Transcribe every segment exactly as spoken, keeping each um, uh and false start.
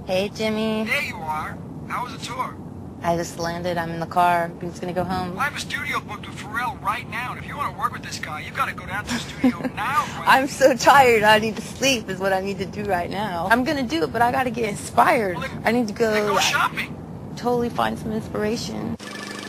Hey, Jimmy. There you are. How was the tour? I just landed. I'm in the car. I'm just gonna go home. Well, I have a studio booked with Pharrell right now, and if you want to work with this guy, you got to go down to the studio now, Gwen. I'm so tired. I need to sleep is what I need to do right now. I'm gonna do it, but I gotta get inspired. Well, then, I need to go... Then go shopping. Totally find some inspiration.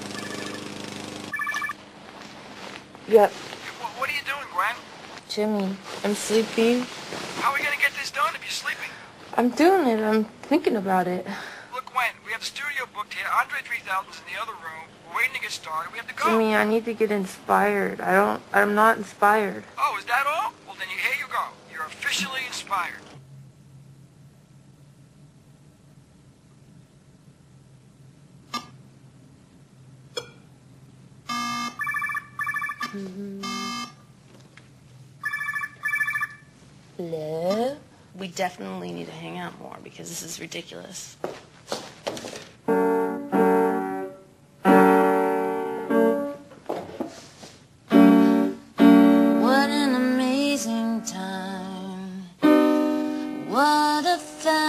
Yep. What, what are you doing, Gwen? Jimmy, I'm sleepy. How are we going to get this done if you're sleeping? I'm doing it. I'm thinking about it. Look, Gwen, we have the studio booked here. Andre three thousand's in the other room. We're waiting to get started. We have to go. Jimmy, I need to get inspired. I don't... I'm not inspired. Oh, is that all? Well, then you, here you go. You're officially inspired. Mm-hmm. Hello? We definitely need to hang out more because this is ridiculous. What an amazing time. What a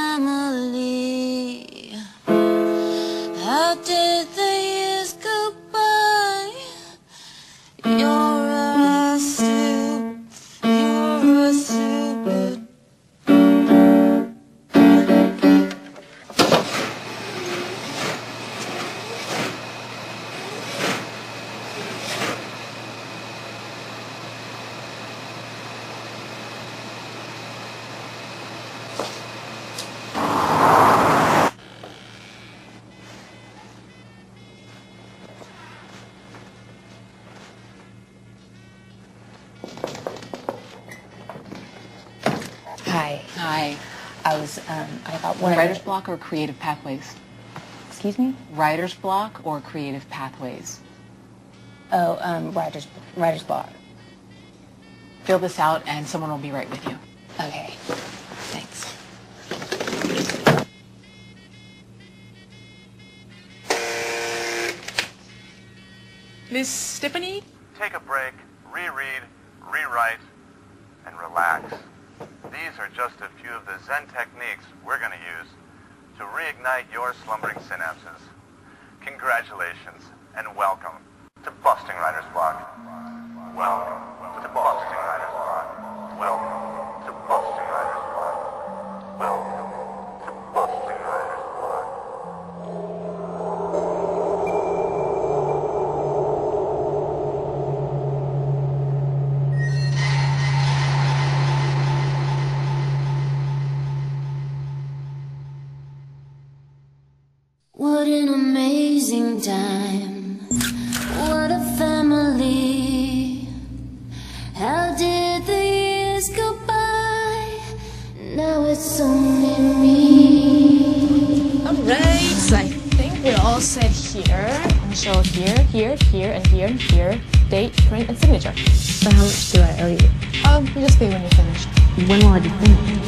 family. How did the years go by? You're a stupid, you're a stupid. Hi. Hi. I was, um, I thought One one writer's block or creative pathways? Excuse me? Writer's block or creative pathways? Oh, um, writer's, writer's block. Fill this out and someone will be right with you. Okay. Thanks. Miss Tiffany? Take a break, reread, rewrite, and relax. These are just a few of the Zen techniques we're going to use to reignite your slumbering synapses. Congratulations and welcome to Busting Writer's Block. Welcome to Busting Writer's Block. Welcome to Busting Writer's Block. Welcome to Busting Writer's Block. What an amazing time. What a family. How did the years go by? Now it's only me. Alright, so I think we're all set here. And so here, here, here, and here, and here. Date, print, and signature. So how much do I owe you? Um, you just pay when you're finished. When will I be finished?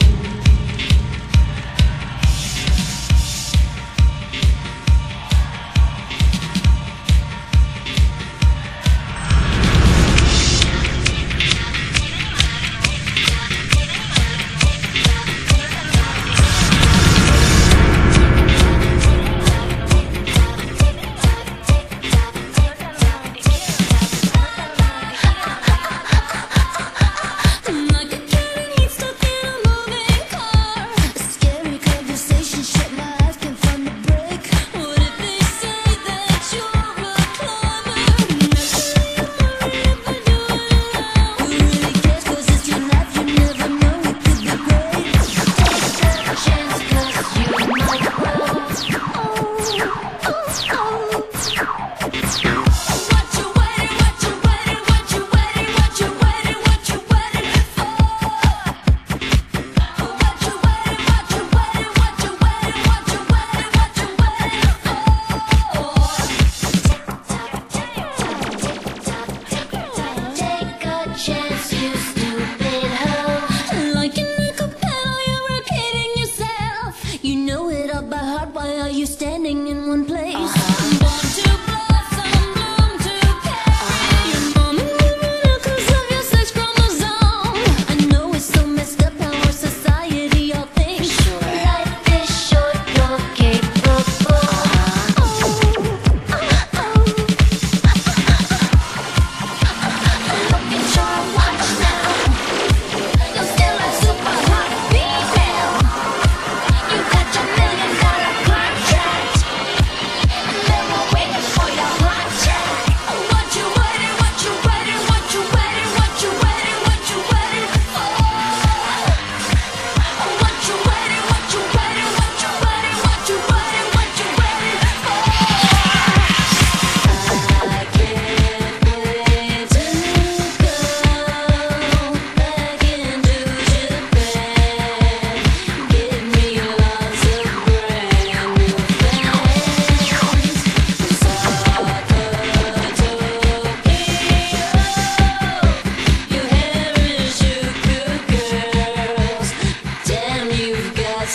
Like a cat and he's stuck in a moving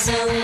So